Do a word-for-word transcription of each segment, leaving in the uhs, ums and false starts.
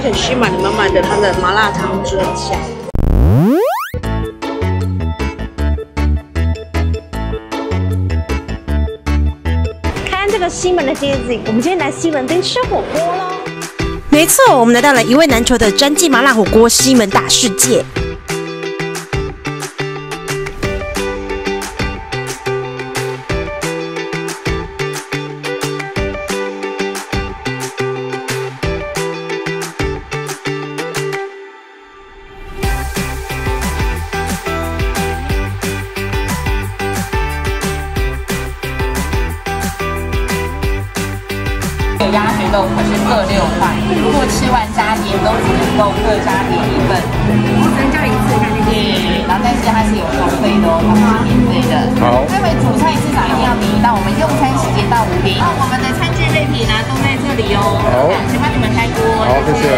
鸭血吸满了满满的它的麻辣汤汁，很香。看这个西门的街景，我们今天来西门町吃火锅喽。没错，我们来到了一味难求的詹记麻辣火锅西门大世界。 鸭血肉可是各六块，如果吃完加点都只能够各加点一份，只能加一次，看那个。对，然后但是它是有收费的哦，它不是免费的。好。因为主菜至少一定要点一道，我们用餐时间到五点。然后我们的餐具类品呢都在这里哦。好，先帮你们开锅。好，谢谢。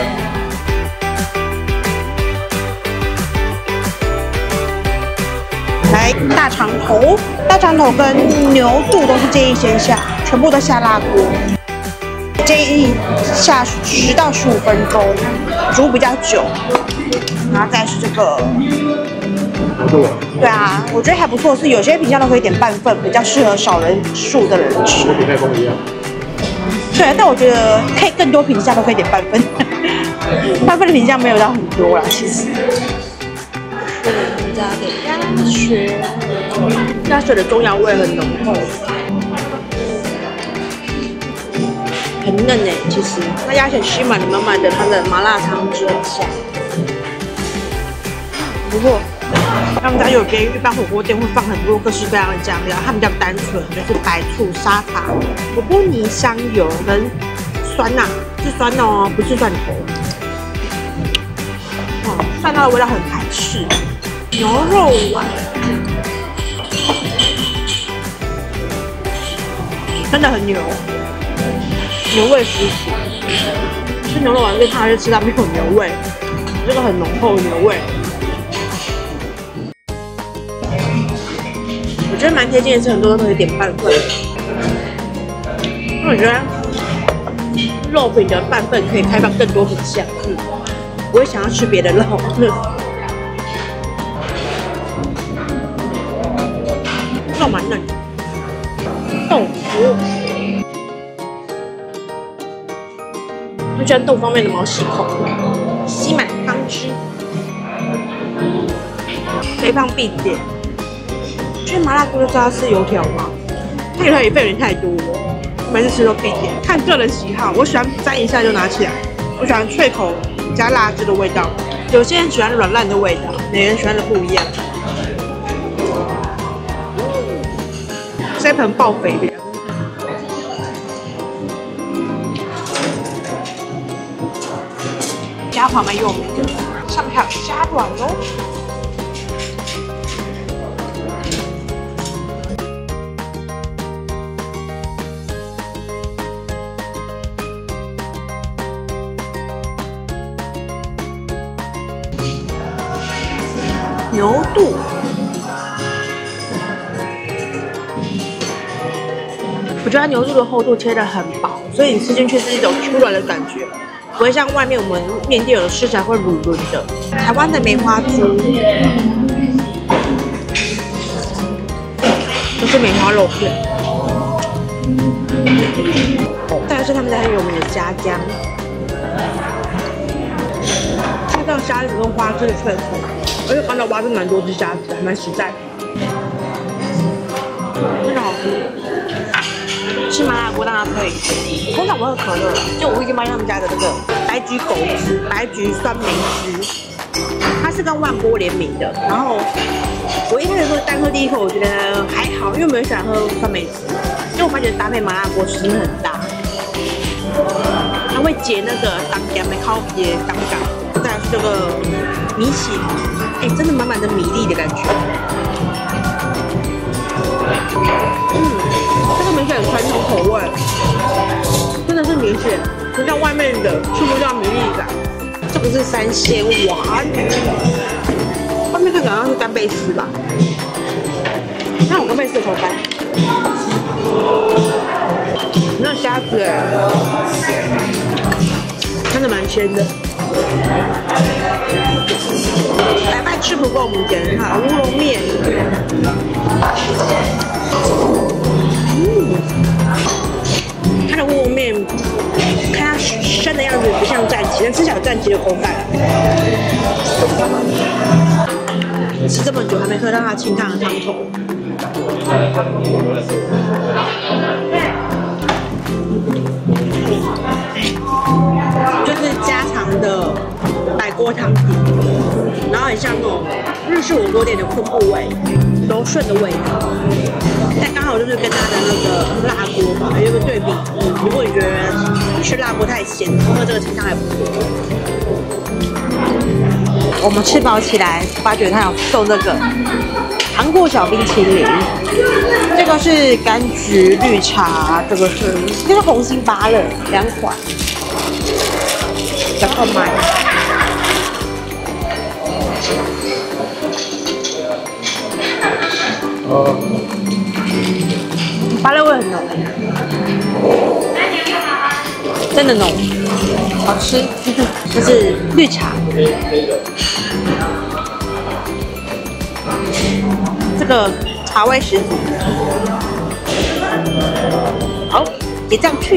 来，大肠头，大肠头跟牛肚都是建议先下，全部都下辣锅。 建议下十到十五分钟，煮比较久。然后再是这个，对啊，我觉得还不错。是有些品相都可以点半份，比较适合少人数的人吃。跟泰丰一样。对，但我觉得可以更多品相都可以点半份，半份的品相没有到很多啦，其实。加点鸭血，鸭血的中药味很浓厚。 很嫩哎，其实那鸭血吸满了满满的它的麻辣汤汁，很香。不过他们家有别于一般火锅店会放很多各式各样的酱料，它比较单纯，就是白醋、砂糖、火锅泥、香油跟酸呐、啊，是酸哦，不是蒜头。哦，蒜头的味道很台式。牛肉丸，真的很牛。 牛味十足，吃牛肉丸最怕就吃到没有牛味，这个很浓厚的牛味，我觉得蛮贴近的，是很多都可以点半份，因为我觉得肉品的半份可以开放更多品项，嗯，我会想要吃别的肉，嗯，肉蛮嫩的，豆腐。 我喜欢豆腐方面的毛细孔，吸满汤汁，肥胖必点。其实麻辣锅就知道吃油条嘛，它油条也费有点太多了，每次吃都必点。看个人喜好，我喜欢沾一下就拿起来。我喜欢脆口加辣汁的味道，有些人喜欢软烂的味道，每个人喜欢的不一样。这盆爆肥的。 虾滑蛮有名的，上面还有虾软哦。牛肚，我觉得它牛肚的厚度切得很薄，所以你吃进去是一种 Q 软的感觉。 不会像外面我们面店有的吃起来会软软的。台湾的梅花猪，都是梅花肉片。再来是他们家很有名的虾浆，吃到虾子跟花枝的脆口，而且刚才挖的蛮多只虾子，还蛮实在的，真的好吃。 吃麻辣锅当然可以，通常我会喝可乐，就我会去买他们家的这个白菊枸杞、白菊酸梅汁，它是跟万锅联名的。然后我一开始说单喝第一口，我觉得还好，因为没有想喝酸梅汁，因为我发觉搭配麻辣锅其实很搭，它会解那个当干没烤皮的当感。再来是这个米血，哎，真的满满的米粒的感觉。嗯。 这个米血很传统口味，真的是米血，不像外面的吃不到米粒感。这个是三鲜丸，外面看起来好像是干贝丝吧？那我干贝丝的口感，那虾子哎， 真的蛮鲜的。来拜吃不够，我们点哈乌龙面。嗯，它的乌龙面，看它生的样子不像战旗，但吃起来有战旗的口感。吃这么久还没喝到它清淡的汤头。就是家常的白锅汤底，然后很像那种日式火锅店的昆布味，柔顺的味道。但刚好就是跟它的那个辣锅吧有一个对比。如果你觉得吃辣锅太咸，喝这个清汤还不错。我们吃饱起来，发觉它有送这个糖果小冰淇淋，这个是柑橘绿茶，这个是这是红心芭乐，两款。赶快买！ 呃， 芭乐味很浓，真的浓，好吃。这是绿茶，这个茶味十足。好，结账去。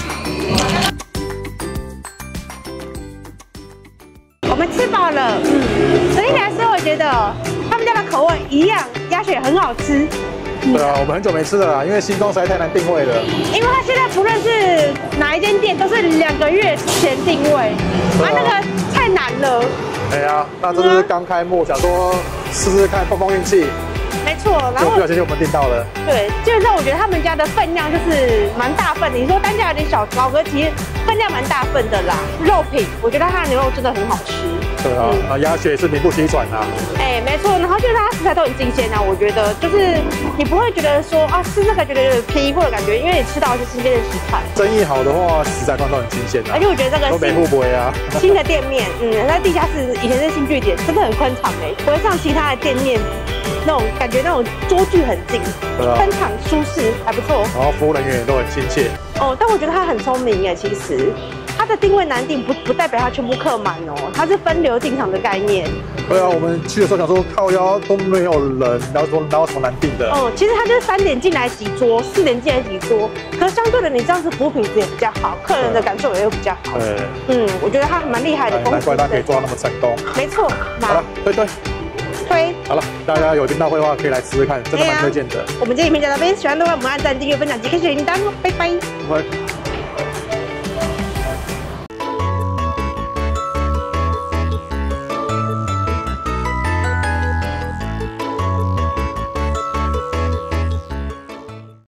我们吃饱了，嗯，整体来说，我觉得他们家的口味一样，鸭血很好吃。 对啊，我们很久没吃了啦，因为新庄实在太难定位了。 因为他现在不论是哪一间店，都是两个月前定位，啊，那个太难了。 哎呀，那这是刚开幕，想说试试看碰碰运气。 没错，然后不小心就我们订到了。 对，基本上我觉得他们家的分量就是蛮大份的。你说单价有点小高，可是其实分量蛮大份的啦。肉品，我觉得它的牛肉真的很好吃。 对啊，啊、嗯，鸭血也是名不虚传呐。 哎，没错，然后就是它食材都很新鲜啊，我觉得就是你不会觉得说啊吃这个觉得有点便宜或者感觉，因为你吃到的是新鲜的食材。 生意好的话，食材通常都很新鲜的。 而且我觉得这个都没互补呀。 新的店面，嗯，那地下室以前是新据点，真的很宽敞哎，不会像其他的店面那种感觉那种桌距很近，宽敞舒适还不错。 然后服务人员也都很亲切。 哦，但我觉得他很聪明耶，其实。它的定位难定不不代表它全部客满哦，它是分流进场的概念。 对啊，我们去的时候想说靠腰都没有人，然后说然后从难定的。 哦，其实它就是三点进来几桌，四点进来几桌，可是相对的你这样子服务品质也比较好，客人的感受也会比较好。 对， 嗯，我觉得它蛮厉害的， 难怪它可以做到那么成功。 没错， 好了，推推推。 好了，大家有听到会的话可以来吃吃看，真的蛮推荐的。 我们这影片就到这边，喜欢的话我们按赞、订阅、分享及开启铃铛，拜拜。 拜。